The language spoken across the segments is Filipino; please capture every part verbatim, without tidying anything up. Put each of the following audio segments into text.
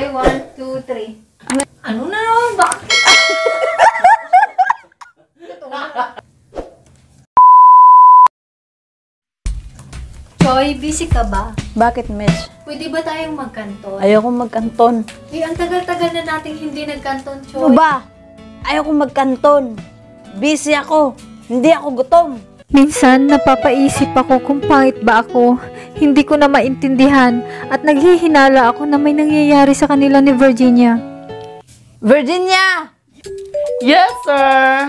Okay, one, two, three. Ano na naman? Bakit? Choy, busy ka ba? Bakit, Mitch? Pwede ba tayong magkanton? Ayoko magkanton. Eh, ang tagal-tagal na nating hindi nagkanton, Choy. Ano ba? Ayoko magkanton. Busy ako. Hindi ako gutom. Minsan, napapaisip ako kung pangit ba ako. Hindi ko na maintindihan at naghihinala ako na may nangyayari sa kanila ni Virginia. Virginia! Yes, sir!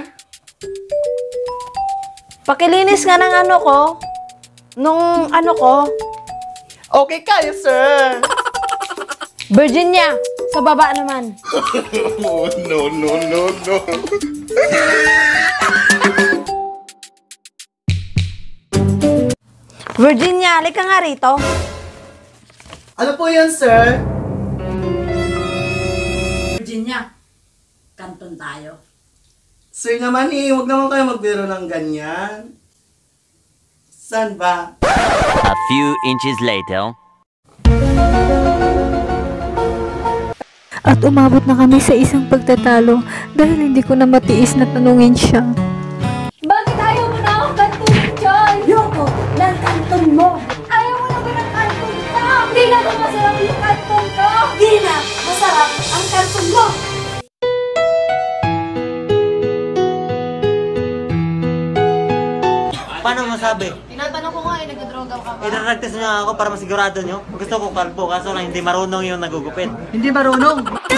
Pakilinis nga ng ano ko. Nung ano ko. Okay kayo, sir! Virginia! Sa baba naman. Oh, no, no, no, no. Virginia, halika nga rito. Ano po yan, sir? Virginia, kanton tayo. Sir naman eh, huwag naman kayo magbiro ng ganyan. Saan ba? A few inches later. At umabot na kami sa isang pagtatalo dahil hindi ko na matiis na tanungin siya. Bakit ayaw mo na akong kantunin, Choy? Yoko, ng kanton mo. Ayaw mo na ba ng kanton ka? Hindi na ba masarap yung kanton ka? Di na, masarap ang kanton mo. Paano masabi? Tinatanong ko nga eh, nagdodroga ka ba? Idaragtas niyo ako para masigurado niyo. Gusto ko kalbo, kaso lang hindi marunong yung nagugupit. Hindi marunong.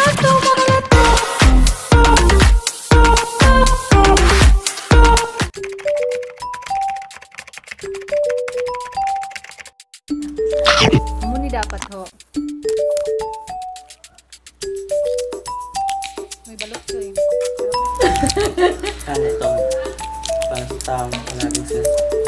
Amo ni dapat ho. May balot ko eh. Ano ito? Para sa taong palaging sila.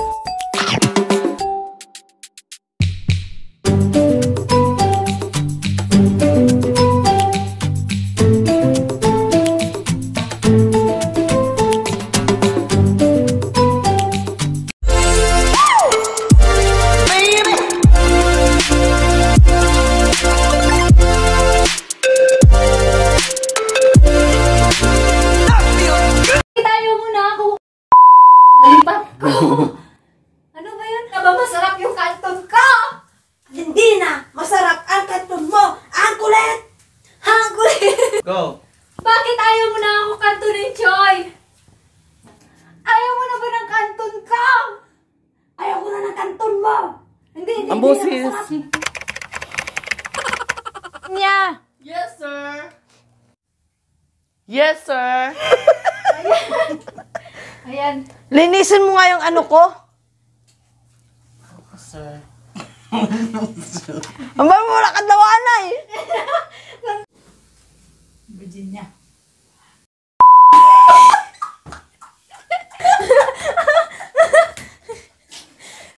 Ano ba yun? Na ba masarap yung kanton ka? Hindi na, masarap ang kanton mo. Ang kulit! Ang kulit! Go! Bakit ayaw mo na ako kantonin, Choy? Ayaw mo na ba ng kanton ka? Ayaw ko na ng kanton mo. Hindi, hindi, Ang hindi boses. na masarap. Niya! Yes, sir! Yes, sir! Ayan. Linisin mo nga yung ano ko. Sir. Ang ba mo nakadawa na eh. Virginia,